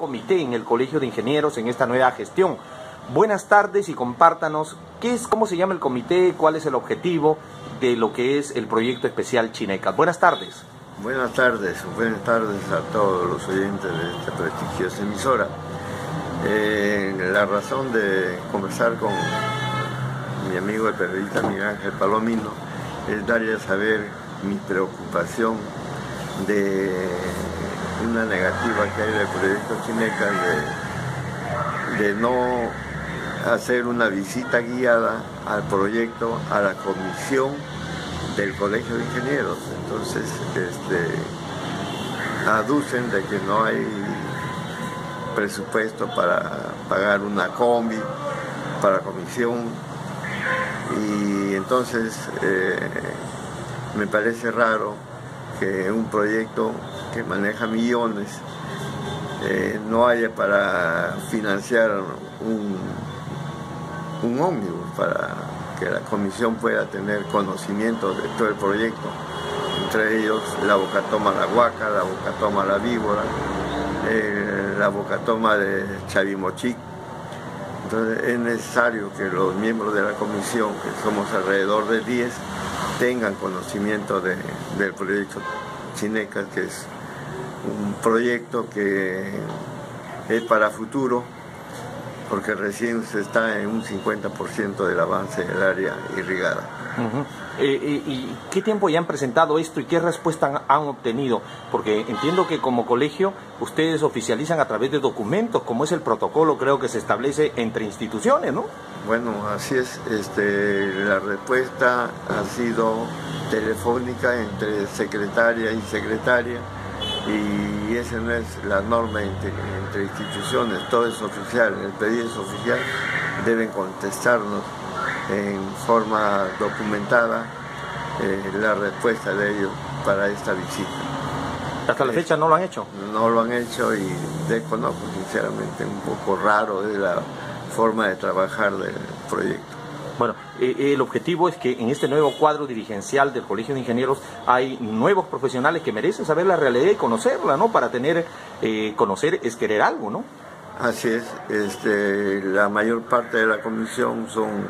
comité en el Colegio de Ingenieros en esta nueva gestión. Buenas tardes y compártanos cómo se llama el comité, cuál es el objetivo de lo que es el proyecto especial Chinecas. Buenas tardes. Buenas tardes a todos los oyentes de esta prestigiosa emisora. La razón de conversar con mi amigo el periodista Miguel Ángel Palomino es darle a saber mi preocupación de una negativa que hay del proyecto Chinecas de no hacer una visita guiada al proyecto, a la comisión del Colegio de Ingenieros. Entonces aducen de que no hay presupuesto para pagar una combi para comisión, y entonces me parece raro que un proyecto que maneja millones no haya para financiar un ómnibus para que la comisión pueda tener conocimiento de todo el proyecto, entre ellos la Bocatoma La Huaca, la Bocatoma La Víbora, la Bocatoma de Chavimochic. Entonces es necesario que los miembros de la comisión, que somos alrededor de 10, tengan conocimiento del proyecto Chinecas, que es un proyecto que es para futuro, porque recién se está en un 50% del avance del área irrigada. ¿Y qué tiempo ya han presentado esto y qué respuesta han obtenido? Porque entiendo que como colegio ustedes oficializan a través de documentos, como es el protocolo, creo que se establece entre instituciones, ¿no? Bueno, así es. La respuesta ha sido telefónica entre secretaria y secretaria, y esa no es la norma entre instituciones, todo es oficial, el pedido es oficial, deben contestarnos en forma documentada la respuesta de ellos para esta visita. ¿Hasta la fecha no lo han hecho? No lo han hecho, y desconozco sinceramente, un poco raro de la forma de trabajar del proyecto. Bueno, el objetivo es que en este nuevo cuadro dirigencial del Colegio de Ingenieros hay nuevos profesionales que merecen saber la realidad y conocerla, ¿no? Para conocer es querer algo, ¿no? Así es. La mayor parte de la comisión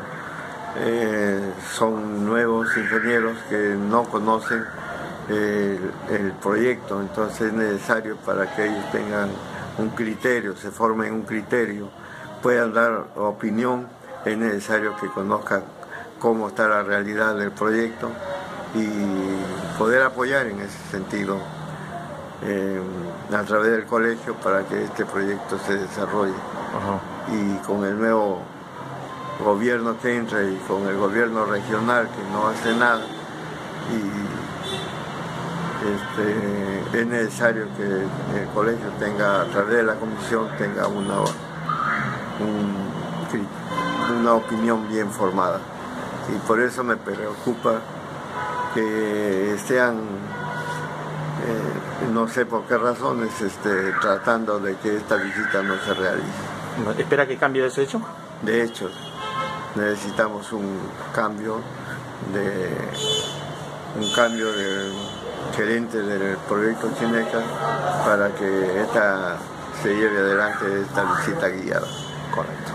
son nuevos ingenieros que no conocen el proyecto, entonces es necesario, para que ellos tengan un criterio, se formen un criterio, puedan dar opinión, es necesario que conozcan cómo está la realidad del proyecto y poder apoyar en ese sentido a través del colegio para que este proyecto se desarrolle. Y con el nuevo gobierno que entra y con el gobierno regional que no hace nada, y es necesario que el colegio tenga, a través de la comisión, tenga una opinión bien formada, y por eso me preocupa que sean, no sé por qué razones, tratando de que esta visita no se realice. ¿Espera que cambie ese hecho? De hecho, necesitamos un cambio del gerente del proyecto Chinecas para que se lleve adelante esta visita guiada. Correcto.